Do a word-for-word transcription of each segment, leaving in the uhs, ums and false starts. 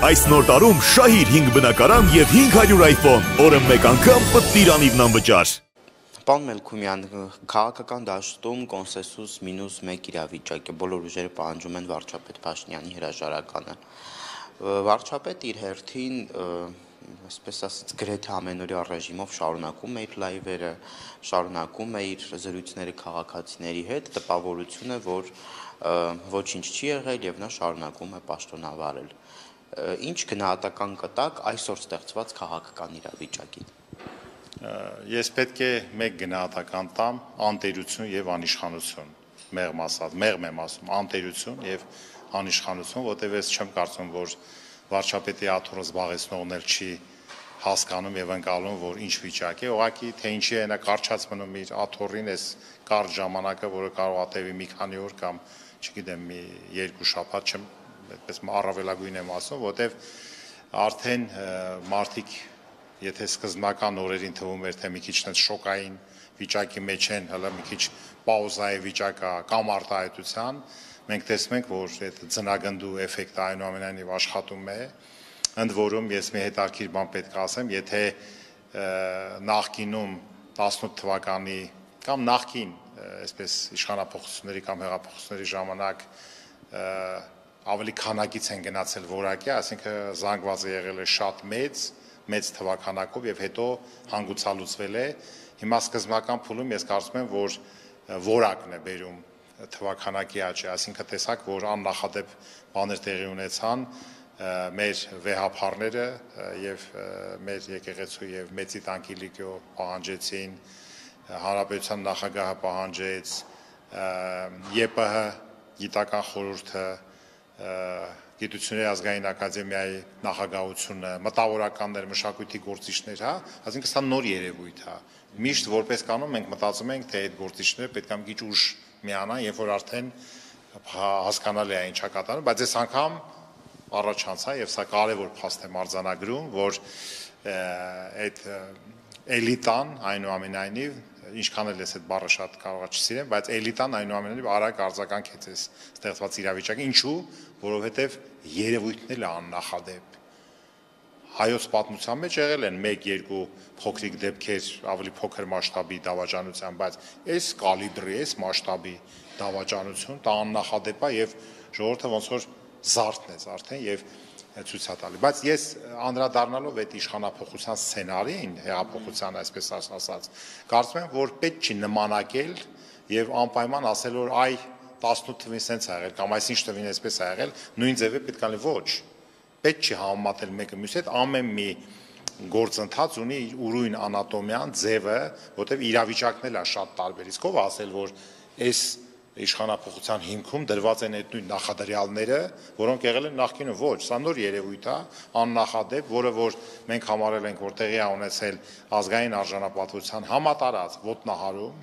Այս նոր տարում շահիր հինգ բնակարան և հինգ հարյուր iPhone, օրը մեկ անգամ պտտիր անիվնան վճար։ Պարոն Մելքումյան, քաղաքական դաշտում կոնսենսուս մինուս մեկ իրավիճակ է, բոլոր ուժերը պահանջում են վարչապետ Փաշինյանի հրաժարականը։ Վարչապետը իր հերթին, այսպես ասած, գրեթե ամենօրյա ռեժիմով շարունակում է իր լայվերը, շարունակում է իր զրույցները քաղաքացիների հետ, տպավորություն է, որ ոչինչ չի եղել եւ նա շարունակում է պաշտոնավարել։ Ինչ գնահատական կտակ այսօր ստեղծված քաղաքական իրավիճակին։ Ես պետք է մեկ գնահատական տամ անտերություն եւ անիշխանություն, մեղմ ասած, մեղմ եմ ասում, անտերություն եւ անիշխանություն, որտեղ ես չեմ կարծում, որ վարչապետի աթոռը զբաղեցնողն էլ չի հասկանում եւ ընկալում, որ ինչ վիճակ է, ուղղակի թե ինչի է նա կարճած մնում իր աթոռին, այս կարճ ժամանակը, որը կարող է տևի մի քանի օր կամ, չգիտեմ, մի երկու շաբաթ, չեմ այդպես առավելագույն եմ ասում, որտեղ արդեն մարդիկ, եթե սկզբնական օրերին թվում էր, թե մի քիչ շոկային վիճակի մեջ են, հələ մի քիչ պաուզայի վիճակա կամ արտահայտության, մենք տեսնում ենք, որ այդ ձնագնդու էֆեկտը այնուամենայնիվ աշխատում է, ընդ որում ես մի հետաքրքիր բան պետք է ասեմ, եթե նախկինում տասնութ թվականի կամ նախկին, այսպես իշխանափոխությունների կամ հեղափոխությունների ժամանակ ավելի քանակից են գնացել որակի, այսինքն զանգվածը եղել է շատ մեծ, մեծ թվականակով եւ հետո հանգուցալուծվել է։ Հիմա սկզբնական փուլում ես կարծում եմ, որ որակն է բերում թվականակի աճի, այսինքն տեսակ, որ աննախադեպ բաներ տեղի ունեցան, մեր վեհափառները եւ մեր եկեղեցու եւ մեծի տանկի լիգյո պահանջեցին, հանրապետության նախագահը պահանջեց, ԵՊՀ գիտական խորհուրդը, Գիտությունների ազգային ակադեմիայի նախագահությունը, մտավորականներ, մշակույթի գործիչներ, հա, այսինքն սա նոր երևույթ է։ Միշտ որպես կանոն մենք մտածում ենք, թե այդ գործիչները պետք է մի քիչ ուշ միանան, երբ որ արդեն հասկանալի է ինչա կատարում, բայց այս անգամ առաջանցա եւ սա կարեւոր փաստ է արձանագրում, որ այդ էլիտան այնուամենայնիվ ինչքան էլ ես այդ բառը շատ կարող է չսիրեմ, բայց էլիտան այնուամենայնիվ արագ արձագանքեց այս ստեղծված իրավիճակին, ինչու, որովհետեւ երևույթն էլ է աննախադեպ։ Հայոց պատմության մեջ եղել են մեկ-երկու փոքրիկ դեպքեր ավելի փոքր մասշտաբի դավաճանության, բայց այս կալիբրի, այս մասշտաբի դավաճանություն դա աննախադեպ է եւ ժողովուրդը ոնց որ զարթնեց արդեն եւ ցույց է տալի, բայց ես անդրադառնալով այդ իշխանափոխության սցենարին, հեղափոխության այսպես ասած, կարծում եմ, որ պետք չի նմանակել եւ անպայման ասել, որ այ տասնութ թվին սենց է եղել կամ այսինչ թվին այսպես է եղել, նույն ձևը պետք է լինի, ոչ, պետք չի համեմատել մեկը մյուսի հետ, ամեն մի գործընթաց ունի ուրույն անատոմիան, ձևը, որտեղ իրավիճակն էլ է շատ տարբեր, իսկ ով ասել, որ այս իշխանափոխության հիմքում դրված են այդ նույն նախադրյալները, որոնք եղել են նախկինում, ոչ, սա նոր երևույթ է, աննախադեպ, որը որ մենք համարել ենք, որ տեղի է ունեցել ազգային արժանապատվության համատարած ոտնահարում,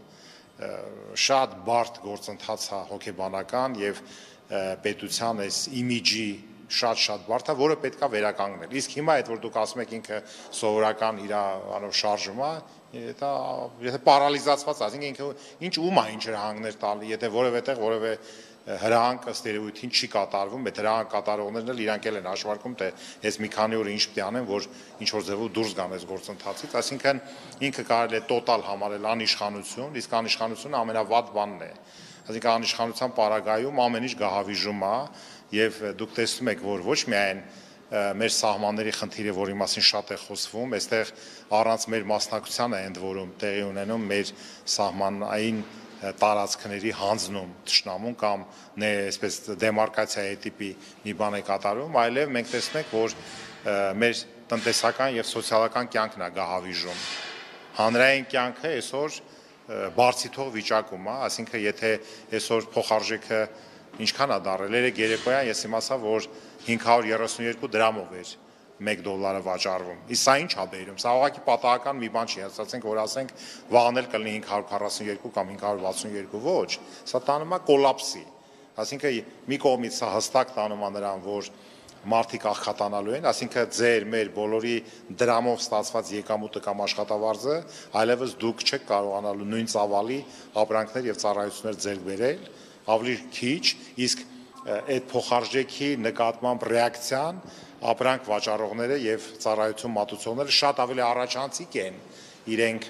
շատ բարդ գործընթաց է հոգեբանական եւ պետության այս իմիջի շատ-շատ բարդ է, որը պետք է վերականգնել։ Իսկ հիմա այդ որ դուք ասում եք ինքը սովորական իր անով շարժում է, դա եթե պարալիզացված, ասենք ինքը ինչ ում է ինչ հրահանգներ տալի, եթե որևէ տեղ որևէ հրահանգ ըստ երևույթին չի կատարվում, այդ հրահանգ կատարողներն էլ իրանք էլ են հաշվարկում, թե այս մի քանի օր ինչ պետք է անեն, որ ինչ որ ձևով դուրս գան այս գործընթացից, այսինքն ինքը կարելի է տոտալ համարել անիշխանություն, իսկ անիշխանությունը ամենավատ բանն է։ Այսինքն անիշխանության պարագայում ամեն ինչ գահավիժում է եւ դուք տեսնում եք, որ ոչ միայն մեր սահմանների խնդիրը, որի մասին շատ է խոսվում, այստեղ առանց մեր մասնակցության է ընդ որում տեղի ունենում մեր սահմանային տարածքների հանձնում թշնամուն կամ այսպես դեմարկացիայի տիպի մի բան է կատարում, այլև մենք տեսնում ենք, որ մեր տնտեսական եւ սոցիալական կյանքն է գահավիժում։ Հանրային կյանքը այսօր բարձիթող վիճակում է, այսինքն եթե այսօր փոխարժեքը ինչքան է դարել, երեք երեկոյան ես իմացա, որ հինգ հարյուր երեսունյոթ դրամով էր մեկ դոլարը վաճառվում։ Իսկ սա ինչ է բերում։ Սա ուղղակի պատահական մի բան չի, ասացենք, որ ասենք վաղն էլ կլինի հինգ հարյուր քառասունյոթ կամ հինգ հարյուր վաթսունյոթ, ոչ, սա տանում է կոլապսի։ Այսինքն մի կողմից սա հստակ տանում է նրան, որ մարդիկ աղքատանալու են, այսինքն ձեր մեր բոլորի դրամով ստացված եկամուտը կամ աշխատավարձը, այլևս դուք չեք կարողանալու նույն ծավալի ապրանքներ եւ ծառայություններ ձեռք բերել, ավելի քիչ, իսկ այդ փոխարժեքի նկատմամբ ռեակցիան ապրանք վաճառողները եւ ծառայություն մատուցողները շատ ավելի առաջանցիկ են իրենք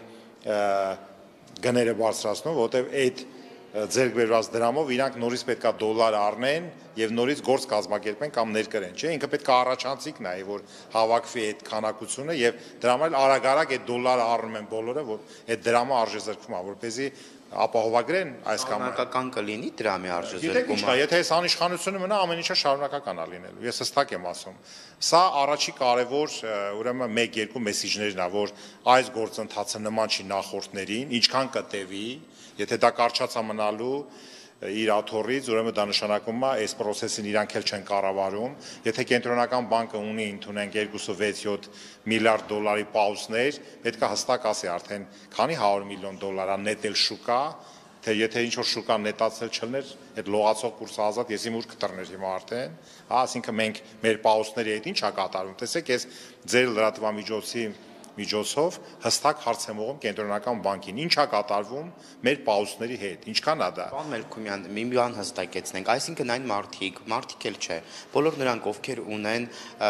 գները բարձրացնում, որտեղ այդ ձեռք բերված դրամով իրանք նորից պետքա դոլար առնեն եւ նորից գործ կազմակերպեն կամ ներկրեն, չէ՞, ինքը պետք է առաջանցիկ նայի, որ հավաքվի այդ քանակությունը եւ դրամալ արագ-արագ այդ դոլարը առնում են բոլորը, որ այդ դրամը արժեզրկվում է, որպեսզի ապահովագրեն այս կամ շարունակական կլինի դրամի Գիտեք ինչ արժեզրկումը։ կա, եթե այս անիշխանությունը մնա, ամեն ինչը շարունակական է լինելու։ Ես հստակ եմ ասում։ Սա առաջի կարևոր ուրեմն մեկ-երկու մեսիջներն է, որ այս գործընթացը նման չի նախորդներին, ինչքան կտևի, եթե դա կարճացա մնալու իր աթոռից, ուրեմն դա նշանակում է այս process-ին իրանք էլ չեն կառավարում։ Եթե կենտրոնական բանկը ունի ընդունենք երկու վեց յոթ միլիարդ դոլարի պաուզներ, պետք է հստակ ասի արդեն քանի հարյուր միլիոն դոլար է նետել շուկա, թե եթե ինչ որ շուկան նետացել չլներ, այդ լողացող կուրսը ազատ եսի մուր կտրներ հիմա արդեն, հա, ասինքն մենք մեր պաուզների հետ ինչ է կատարում։ Տեսեք, այս ձեր լրատվամիջոցի միջոցով հստակ հարց եմ ուղղում կենտրոնական բանկին, ինչ է կատարվում մեր պաուզների հետ, ինչքան է դա։ Պարոն Մելքումյան, մի բան հստակեցնենք, այսինքն այն մարդիկ, մարդիկ էլ չէ, բոլոր նրանք, ովքեր ունեն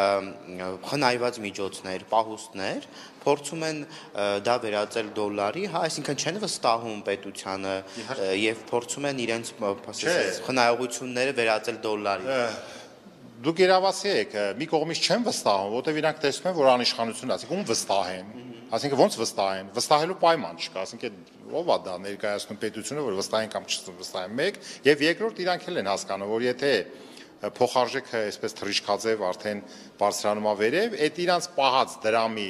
խնայված միջոցներ, պահուստներ, փորձում են դա վերածել դոլարի, հա, այսինքն չեն վստահում պետությանը եւ փորձում են իրենց խնայողությունները վերածել դոլարի։ Դուք երևացի եք, մի կողմից չեն վստահում, որտեղ իրանք տեսնում են, որ անիշխանություն է, ասենք ում վստահեն, ասենք ոնց վստահեն, վստահելու պայման չկա, ասենք ով է դա ներկայացնում պետությունը, որ վստահեն կամ չվստահեն, մեկ, եւ երկրորդ իրանք էլ են հասկանում, որ եթե փոխարժեքը այսպես թռիչքաձև արդեն բարձրանում է վերև, այդ իրանք պահած դրամի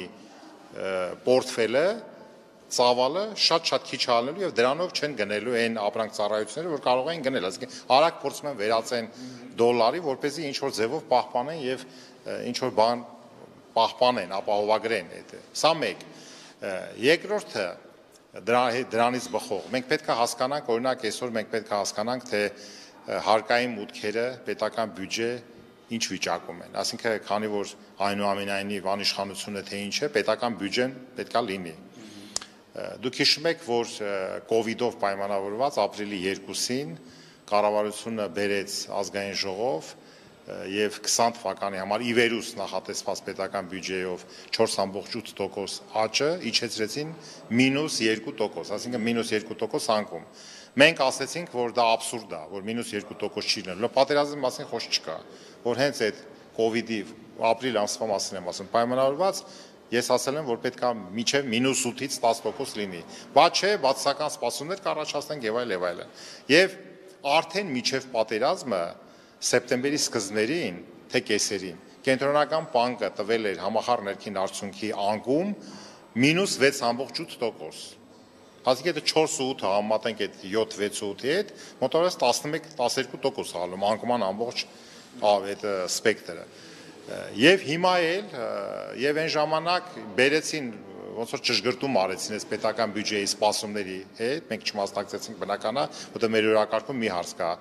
պորտֆելը ծավալը շատ-շատ քիչ անելու եւ դրանով չեն գնելու այն ապրանք ծառայությունները, որ կարող են գնել, ասենք արագ փորձում են վերածեն դոլարի, որպեսզի ինչ որ ձևով պահպանեն եւ ինչ որ բան պահպանեն, ապահովագրեն այդ։ Սա մեկ։ Երկրորդը դրա դրանից բխող։ Մենք պետք է հասկանանք, օրինակ այսօր մենք պետք է հասկանանք, թե հարկային մուտքերը պետական բյուջե ինչ վիճակում են։ Այսինքն, քանի որ այնուամենայնիվ անիշխանությունը թե ինչ է, պետական բյուջեն պետքա լինի։ Դուք հիշում եք, որ կովիդով պայմանավորված ապրիլի երկուսին կառավարությունը բերեց ազգային ժողով եւ քսան թվականի համար ի վերուս նախատեսված պետական բյուջեով չորս ամբողջ ութ տոկոս աճը իջեցրեցին մինուս երկու տոկոս, այսինքն մինուս երկու տոկոս անկում։ Մենք ասացինք, որ դա աբսուրդ է, որ մինուս երկու տոկոս չի լինելու։ Պատերազմի մասին խոսք չկա, որ հենց այդ կովիդի ապրիլ ամսվա մասին եմ ասում, պայմանավորված Ես ասել եմ, որ պետք է միջև մինուս ութից տաս տոկոս լինի, բայց չէ, բացասական սպասումներ կառաջացնենք եւ այլ եւ այլն։ Եվ արդեն միջև պատերազմը սեպտեմբերի սկզբներին, թե կեսերին, կենտրոնական բանկը տվել էր համախառն ներքին արդյունքի անկում մինուս վեց ամբողջ ութ տոկոս։ Այսինքն եթե չորս ու ութը համատենք այդ յոթ վեց ու ութի հետ, մոտավորապես տասնմեկ տասներկու տոկոս ալում անկման ամբողջ այդ սպեկտրը։ Եվ հիմա էլ եւ այն ժամանակ բերեցին ոնց որ ճշգրտում արեցին այս պետական բյուջեի սպասումների հետ, մենք չմասնակցեցինք բնականա, որտեղ մեր օրակարգում մի հարց կա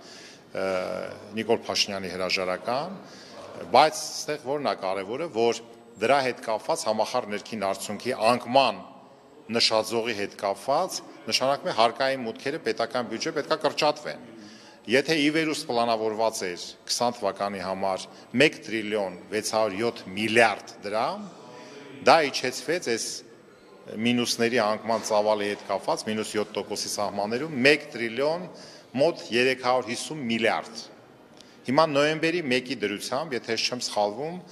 Նիկոլ Փաշինյանի հրաժարական, բայց այստեղ որն է կարևորը, որ դրա հետ կապված համախառն ներքին արդյունքի անկման նշաձողի հետ կապված նշանակում է հարկային մուտքերը պետական բյուջե պետքա կրճատվեն։ Եթե ի վերուս պլանավորված էր քսան թվականի համար մեկ տրիլիոն վեց հարյուր յոթ միլիարդ դրամ, դա իջեցվեց այս մինուսների անկման ծավալի հետ կապված մինուս յոթ տոկոսի սահմաններում մեկ տրիլիոն մոտ երեք հարյուր հիսուն միլիարդ։ Հիմա նոյեմբերի մեկի դրությամբ, եթե չեմ սխալվում,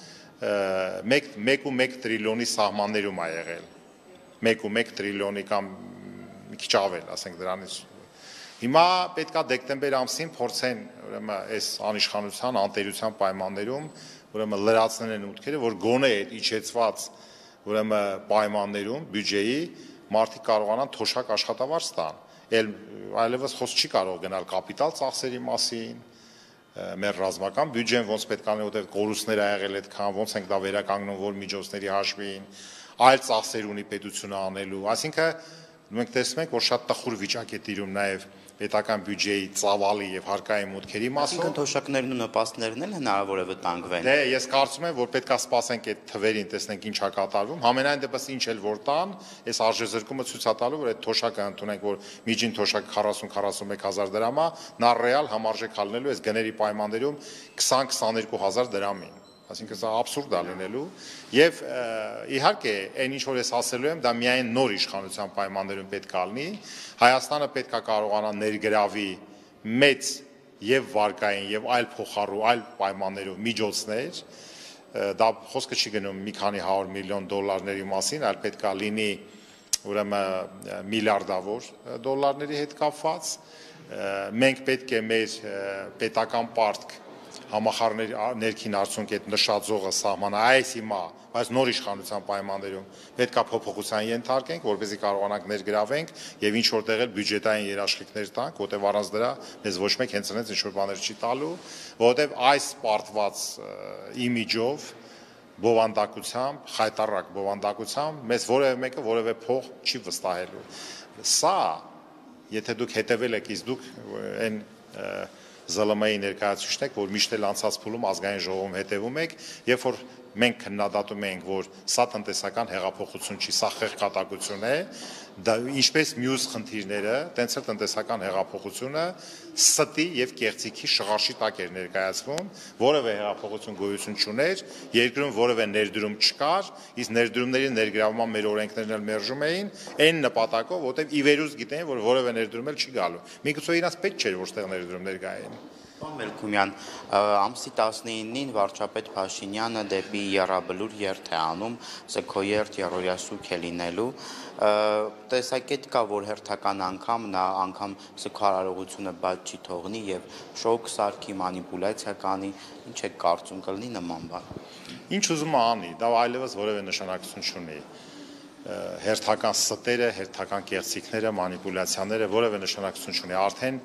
մեկ ու մեկ տրիլիոնի սահմաններում է եղել։ մեկ ու մեկ տրիլիոնի կամ մի քիչ ավել, ասենք դրանից Հիմա պետքա դեկտեմբեր ամսին փորձեն ուրեմն այս անիշխանության անտերության պայմաններում ուրեմն լրացնել են մուտքերը, որ գոնե այդ իջեցված ուրեմն պայմաններում բյուջեի մարդիկ կարողանան թոշակ աշխատավարձ տան։ Էլ այլևս խոսք չի կարող գնալ կապիտալ ծախսերի մասին, մեր ռազմական բյուջեն ոնց պետք է լինի, որտեղ կորուստներ ա եղել այդքան, ոնց ենք դա վերականգնում, որ միջոցների հաշվին, այլ ծախսեր ունի պետությունը անելու, այսինքն մենք տեսնում ենք, որ շատ տխուր վիճակ է տիրում նաև պետական բյուջեի ծավալի եւ հարկային մուտքերի մասով։ Այսինքն թոշակներն ու նպաստներն էլ հնարավոր է վտանգվեն։ Դե ես կարծում եմ, որ պետքա սպասենք այդ թվերին, տեսնենք ինչ է կատարվում։ Համենայն դեպս ինչ էլ որ տան, այս արժեզրկումը ցույց է տալու, որ այդ թոշակը ընդունենք, որ միջին թոշակը քառասուն քառասունմեկ հազար դրամ է, նա ռեալ համարժեք հալնելու այս գների պայմաններում քսան քսաներկու հազար դրամին։ Այսինքն սա абսուրդ է լինելու եւ իհարկե այն ինչ որ ես ասելու եմ դա միայն նոր իշխանության պայմաններում պետք է լինի Հայաստանը պետք է կարողանա ներգրավի մեծ եւ վարկային եւ այլ փոխառու այլ պայմաններով միջոցներ դա խոսքը չի գնում մի քանի հարյուր միլիոն դոլարների մասին այլ պետք է լինի ուրեմն միլիարդավոր դոլարների հետ կապված մենք պետք է մեր պետական պարտք համախառներ ներքին արդյունք այդ նշածողը սահմանը այս հիմա բայց նոր իշխանության պայմաններում պետք է փոփոխության ենթարկենք որպեսզի կարողանանք ներգրավենք եւ ինչ որտեղ էլ բյուջետային երաշխիքներ տանք որտեղ առանց դրա մեզ ոչ մեկ հենց այնպես ինչ որ բաներ չի տալու որտեղ այս պարտված իմիջով բովանդակությամբ խայտարակ բովանդակությամբ մեզ որևէ մեկը որևէ փող չի վստահելու սա եթե դուք հետևել եք իսկ դուք այն ԶԼՄ-ի ներկայացուցիչն եք, որ միշտ էլ անցած փուլում ազգային ժողովում հետևում եք, երբ որ մենք քննադատում ենք, որ սա տնտեսական հեղափոխություն չի, սա խեղճատակություն է, դա ինչպես մյուս խնդիրները, տենց էլ տնտեսական հեղափոխությունը ստի եւ կեղծիքի շղարշի տակ էր ներկայացվում, որևէ հեղափոխություն գոյություն չուներ, երկրում որևէ ներդրում չկար, իսկ ներդրումների ներգրավման մեր օրենքներն էլ մերժում էին, այն նպատակով, որտեղ ի վերուս գիտեն, որ որևէ ներդրում էլ չի գալու։ Միգուցե իրանց պետք չէր, որտեղ ներդրումներ գային։ Պարոն Մելքումյան, ամսի տասնինին վարչապետ Փաշինյանը դեպի Եռաբլուր երթ է անում, Սքոյերթ երրորդյա սուք է լինելու, տեսակետ կա, որ հերթական անգամ նա անգամ սքարարողությունը բաց չի թողնի եւ շոկ սարքի մանիպուլյացիա կանի, ինչ է կարծում կլինի նման բան։ Ինչ ուզում է անի, դա այլևս որևէ նշանակություն չունի։ Հերթական ստերը, հերթական կեղծիքները, մանիպուլյացիաները որևէ նշանակություն չունի, արդեն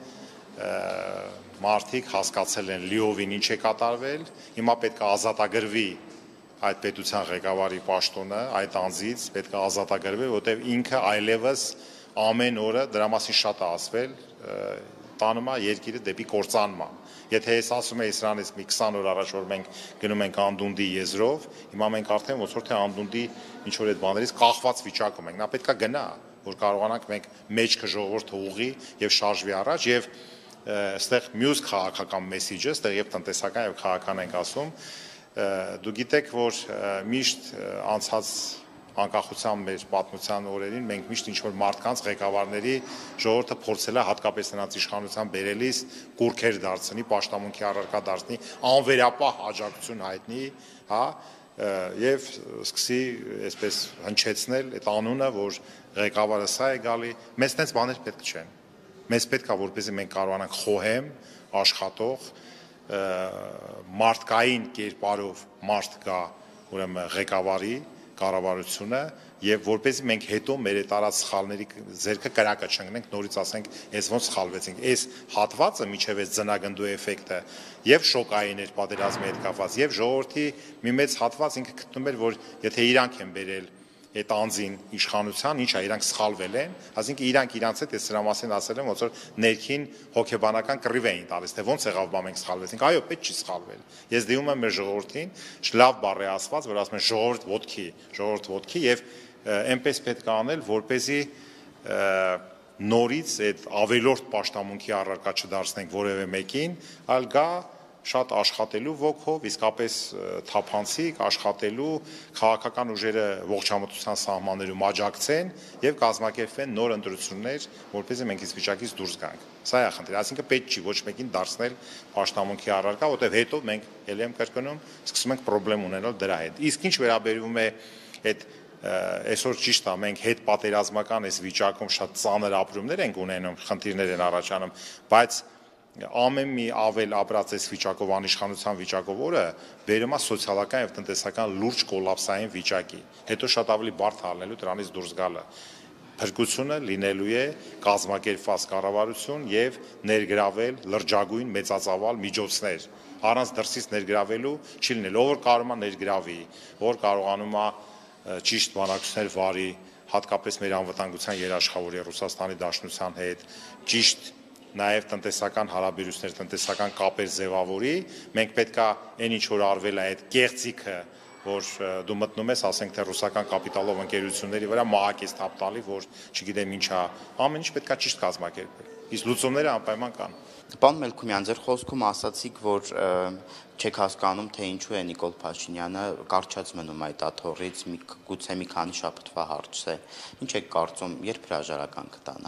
մարդիկ հասկացել են լիովին ինչ է կատարվել, հիմա պետք է ազատագրվի այդ պետության ղեկավարի պաշտոնը, այդ անձից պետք է ազատագրվի, որտեղ ինքը այլևս ամեն օրը դրա մասին շատ է ասվել, տանում է երկիրը դեպի կործանման։ Եթե ես ասում եի սրանից մի քսան օր առաջ որ մենք գնում ենք անդունդի եզրով, հիմա մենք արդեն ոնց որ թե անդունդի ինչ որ այդ բաներից կախված վիճակում ենք, նա պետք է գնա, որ կարողանանք մենք մեջքը ժողովուրդը ուղղի եւ շարժվի առաջ եւ այստեղ մյուս քաղաքական մեսիջը, այստեղ եւ տնտեսական եւ քաղաքական ենք ասում, դու գիտեք, որ միշտ անցած անկախության մեր պատմության օրերին մենք միշտ ինչ-որ մարդկանց ղեկավարների ժողովուրդը փորձել է հատկապես նրանց իշխանության բերելիս կուրքեր դարձնի, պաշտամունքի առարկա դարձնի, անվերապահ աջակցություն հայտնի, հա, եւ սկսի այսպես հնչեցնել այդ անունը, որ ղեկավարը սա է գալի, մեզ տենց բաներ պետք չեն։ Մեզ պետք է որպեսզի մենք կարողանանք խոհեմ, աշխատող, մարդկային կերպարով մարդ գա, ուրեմն ղեկավարի կառավարությունը եւ որպեսզի մենք հետո մեր տարած սխալների ձեռքը կրակը չընկնենք, նորից ասենք, այս ոնց սխալվեցինք։ Այս հատվածը միջև այս ձնագնդու էֆեկտը եւ շոկային էր պատերազմի հետ կապված եւ ժողովրդի մի մեծ հատված ինքը գտնում էր, որ եթե իրանք են բերել այդ անձին իշխանության, ինչ է, իրանք սխալվել են, այսինքն իրանք իրանց հետ այս սրա մասին ասել են, ոնց որ ներքին հոգեբանական կռիվ էին տալիս, թե ոնց եղավ, բա մենք սխալվեցինք, այո, պետք չի սխալվել։ Ես դիմում եմ մեր ժողովրդին, լավ բառ է ասված, որ ասում են ժողովուրդ ոտքի, ժողովուրդ ոտքի եւ այնպես պետք է անել, որպեսզի նորից այդ ավելորդ պաշտամունքի առարկա չդարձնենք որևէ մեկին, այլ գա շատ աշխատելու ոգով, իսկապես թափանցիկ աշխատելու քաղաքական ուժերը ողջամտության սահմաններում աջակցեն եւ կազմակերպվեն նոր ընտրություններ, որպեսզի մենք այս վիճակից դուրս գանք։ Սա է խնդիրը, այսինքն պետք չի ոչ մեկին դարձնել պաշտամունքի առարկա, որտեղ հետո մենք ելի եմ կրկնում, սկսում ենք խնդրեմ ունենալ դրա հետ։ Իսկ ինչ վերաբերում է այդ այսօր ճիշտ է, մենք հետ պատերազմական այս վիճակում շատ ծանր ապրումներ ենք ունենում, խնդիրներ են առաջանում, բայց ամեն մի ավել ապրած այս վիճակով անիշխանության վիճակով օրը վերում է սոցիալական եւ տնտեսական լուրջ կոլապսային վիճակի։ Հետո շատ ավելի բարդ հալնելու դրանից դուրս գալը։ Փրկությունը լինելու է կազմակերպված կառավարություն եւ ներգրավել լրջագույն մեծածավալ միջոցներ։ Առանց դրսից ներգրավելու չի լինել, ով որ կարողանա ներգրավի, ով կարողանում է ճիշտ բանակցություններ վարի, հատկապես մեր անվտանգության երաշխավորի Ռուսաստանի Դաշնության հետ, ճիշտ նաև տնտեսական հարաբերություններ, տնտեսական կապեր ձևավորի, մենք պետք է այն ինչ որ արվել է այդ կեղծիքը, որ դու մտնում ես, ասենք թե ռուսական կապիտալով ընկերությունների վրա մահակ ես թափ տալի, որ չգիտեմ ինչա, ամեն ինչ պետք է ճիշտ կազմակերպել։ Իսկ լուծումները անպայման կան։ Պարոն Մելքումյան, ձեր խոսքում ասացիք, որ չեք հասկանում, թե ինչու է Նիկոլ Փաշինյանը կարճած մնում այդ աթոռից, գուցե մի քանի շաբաթվա հարց է։ Ինչ եք կարծում, երբ հրաժարական կտանա։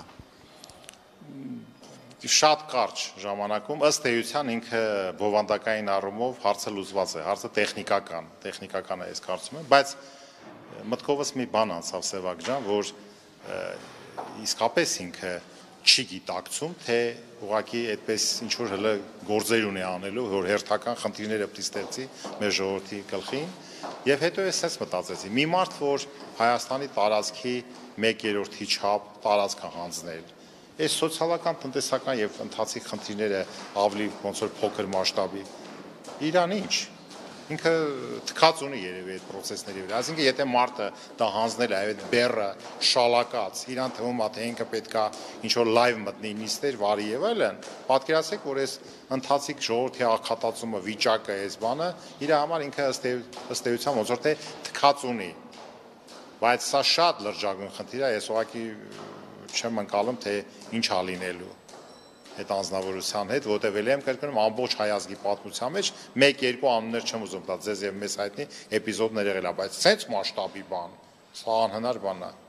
Շատ կարճ ժամանակում ըստ էության ինքը բովանդակային առումով հարցը լուծված է, հարցը տեխնիկական, տեխնիկական է, ես կարծում եմ, բայց մտքովս մի բան անցավ Սևակ ջան, որ իսկապես ինքը չի գիտակցում, թե ուղղակի այդպես ինչ որ հələ գործեր ունի անելու, որ հերթական խնդիրները պիտի ստեղծի մեր ժողովրդի գլխին, եւ հետո ես էս մտածեցի, մի մարդ, որ Հայաստանի տարածքի մեկ երրորդի չափ տարածք է հանձնել, այս սոցիալական, տնտեսական եւ ընթացիկ խնդիրները ավելի ոնց որ փոքր մասշտաբի, իրան ինչ ինքը թքած ունի երևի այդ process-ների վրա, այսինքն եթե մարդը դա հանձնել է այդ բեռը շալակած, իրան թվում է թե ինքը պետքա ինչ որ live մտնի նիստեր, վարի եւ այլն, պատկերացրեք, որ այս ընթացիկ ժողովրդի աղքատացումը, վիճակը, այս բանը իր համար ինքը ըստ էության ոնց որ թե թքած ունի, բայց սա շատ լրջագույն խնդիր է, ես ուղղակի չեմ ընկալում, թե ինչ ա լինելու այդ անձնավորության հետ, որտեղ ելի եմ կրկնում ամբողջ հայազգի պատմության մեջ մեկ-երկու անուններ չեմ ուզում տալ ձեզ եւ մեզ հայտնի էպիզոդներ եղել է, բայց սենց մասշտաբի բան, սա անհնար բան է։